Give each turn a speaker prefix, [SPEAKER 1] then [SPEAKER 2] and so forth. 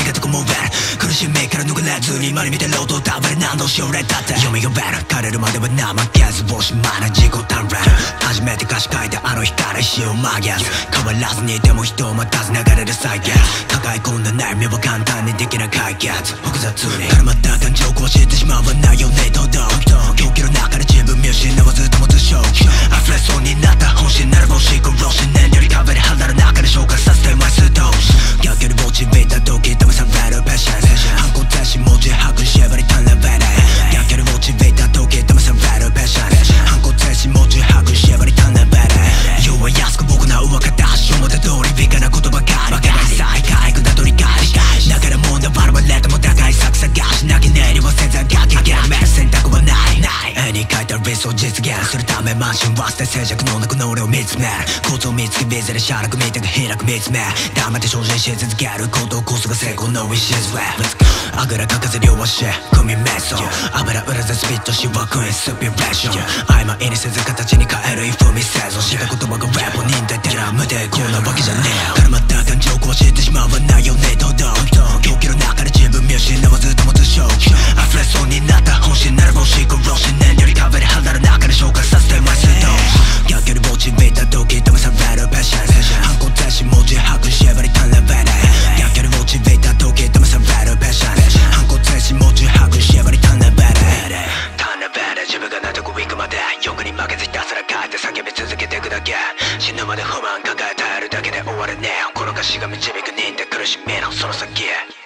[SPEAKER 1] りがとくもえる苦しみから逃れずに今に見てろと食べれ何度しよれだって蘇る枯れるまでは怠けずぼしまな自己鍛錬初めて歌詞書いてあの日から死を曲げず変わらずにいても人を待たず流れる再現抱え込んだ悩みは簡単にできない解決複雑に絡まった感情壊してしまわないよねとど狂気の中で自分見失わずともず正気溢れそうになった本心ならば思考し燃料に壁で離れ中で消化させてます同士逆にモチベーター時試されるペシャンス反抗停止文字吐く縛りたんレベル逆にモチベーター時試されるペシャンス反抗停止文字吐く縛りたんレベル弱い安く僕の上方発祥まで通り美化な言葉ばかり再開下取り返しだから問題は笑われても高い策探しなきゃねりはせざがき諦める選択はない絵に描いた理想を実現するため慢心は捨て静寂の中の俺を見つめる構造を見つけビズでシャラク見てが開く見つめ黙って精進し続けることこそが成功の wishesあぐらかかず両足組瞑想油売らずスピットしワクインスピレーション曖昧にせず形に変える踏みせずした言葉がラップに出てら無抵抗なわけじゃねえ絡まった感情壊してしまわないよねとど狂気の中で自分見失わずともず正気溢れそうになった本心ならば思考し燃料に壁で離れ中で消化させてますと逆にモチベーター時試されるペシャンス反抗停止文字吐く縛りたんレベル逆にモチベーター時試されるペシャンス反抗停止文字吐く縛りたんレベル自分が納得いくまで欲に負けずひたすら書いて叫び続けていくだけ死ぬまで不満抱え耐えるだけで終わるねこの歌詞が導く忍耐苦しみのその先